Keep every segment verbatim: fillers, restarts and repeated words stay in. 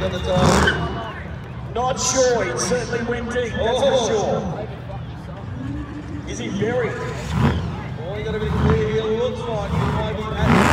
got the time. Not sure, he certainly went deep, that's Oh. for sure. Is he buried? Oh, you got a bit clear here. Looks like he might be at.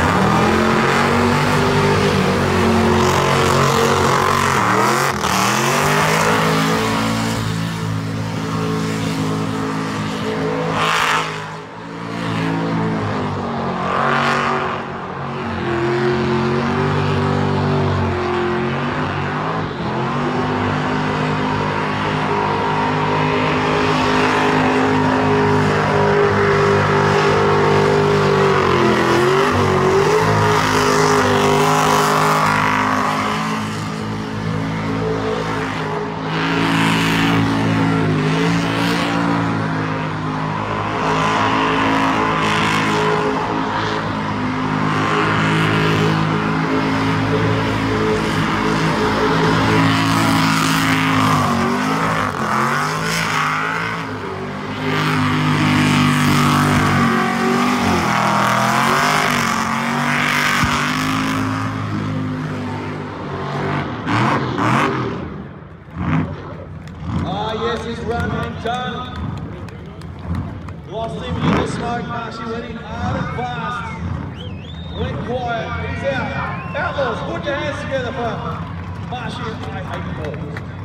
His run and done. Lost him in the smoke. Marshy went in hard and fast. Went quiet. He's out. Outlaws, put your hands together for Marshy and I hate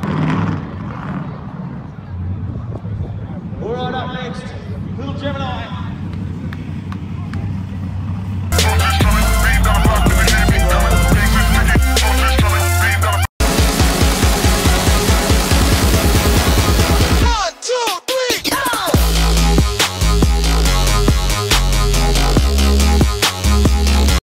balls. All right, up next, Little Gemini.